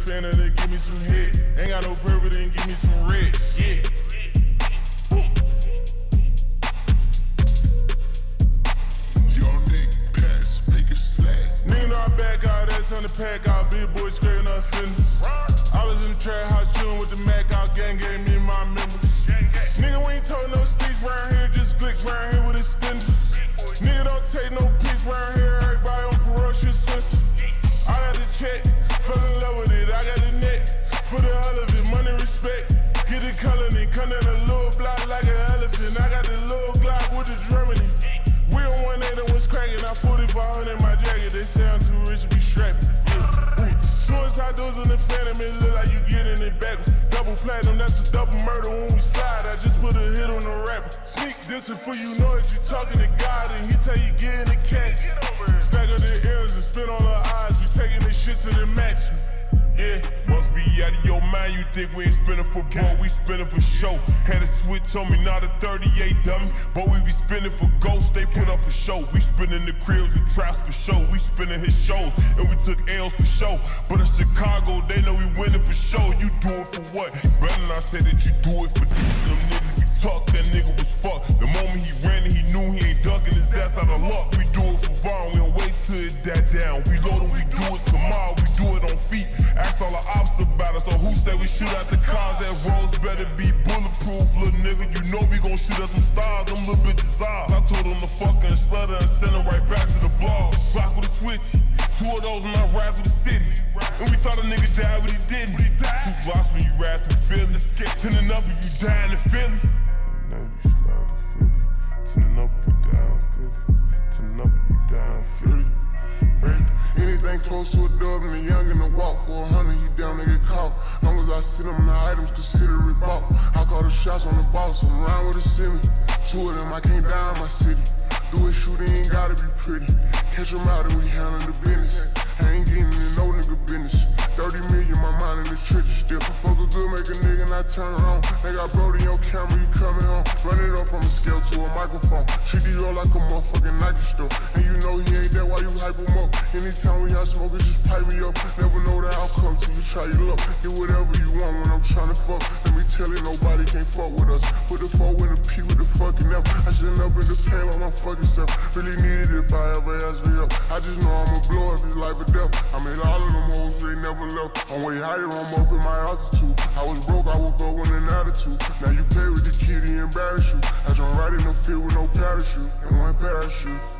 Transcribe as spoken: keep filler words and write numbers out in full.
fan of to give me some head. Ain't got no purple, then give me some red. Yeah. Young nigga pass, make it slack. Nigga know I back out, that turn the pack out. Big boy straight up fitness. I was in the trap house chillin' with the Mac out. Gang gave me my members. Nigga, we ain't told no sticks round here, just glicks round here with extenders. Nigga don't take no pics round here, everybody on ferocious sense. I got the check, fell in love with it, I got the neck. For the hell of it, money respect. Get the color, then come down a little block like an elephant. I got the little Glock with the Germany. We on one eight and what's cracking, I forty-five hundred in my jacket. They say I'm too rich to be strapping. Yeah. Suicide doors in the phantom, it look like you getting it backwards. Double platinum, that's a double murder when we slide. I just put a hit on the rapper. Sneak this for you know that you talking to God and he tell you get in the catch. Stack up the L's and spin all the odds. We taking this shit to the max. Yeah, must be out of your mind. You think we ain't spinning for ball, we spinning for show. Had a switch on me, not a thirty-eight dummy. But we be spinning for ghosts, they put up for show. We spinning the cribs and traps for show. We spinning his shows, and we took L's for show. But in Chicago, they know we winning for show. You do it for what? Better not say that you do it for them niggas. We talk, that nigga was fucked. The moment he ran it, he knew he ain't ducking his ass out of luck. We do it for Vaughn, we don't wait till it that down. We load and we do it tomorrow, we do it on feet. Ask all the ops about us, so who say we shoot out the cars? That roads better be bulletproof, little nigga. You know we gon' shoot at them stars, them little bitches eyes. I told them to fucking slutter and send them right back to the blog. Rock with a switch, two of those when I ride through the city. And we thought a nigga died, but he didn't. Two blocks when you ride through Philly. Tinning up if you die in Philly. Now you slide to Philly. Tinning up if you die in Philly. Tinning up if you die in Philly. Anything close to a dub and a young in the walk. For a hundred, you down to get caught. Long as I sit on the items, consider it bought. I call the shots on the boss, I'm around with a semi. Two of them, I can't die in my city. Do it shooting, ain't gotta be pretty. Catch them out and we handle the business. I ain't getting in no nigga business. thirty million, my mind in the trenches still. Fuck a good, make a nigga not turn around. They got Brody on camera, you coming home. Run it up from a scale to a microphone. Treat you all like a motherfucking Nike store. And you know he ain't there while you hype him up. Anytime we out smoking, just pipe me up. Never know the outcome till you try your luck. Get whatever you want when I'm trying to fuck. Let me tell you, nobody can't fuck with us. Put the four in the P with the fucking F. I shouldn't up in the pain by my fucking self. Really need it if I ever ask for help. I just know I'ma blow if it's life or death. I made all of them hoes, they never left. I'm way higher, I'm up in my altitude. I was broke, I woke up with an attitude. Now you play with the kitty, embarrass you. I jump right in the field with no parachute and one parachute.